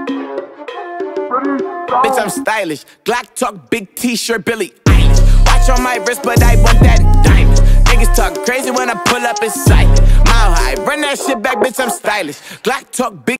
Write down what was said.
Bitch, I'm stylish. Glock talk, big t-shirt, Billy Eilish. Watch on my wrist, but I want that diamond. Niggas talk crazy when I pull up in sight. Mile high, run that shit back, bitch, I'm stylish. Glock talk, big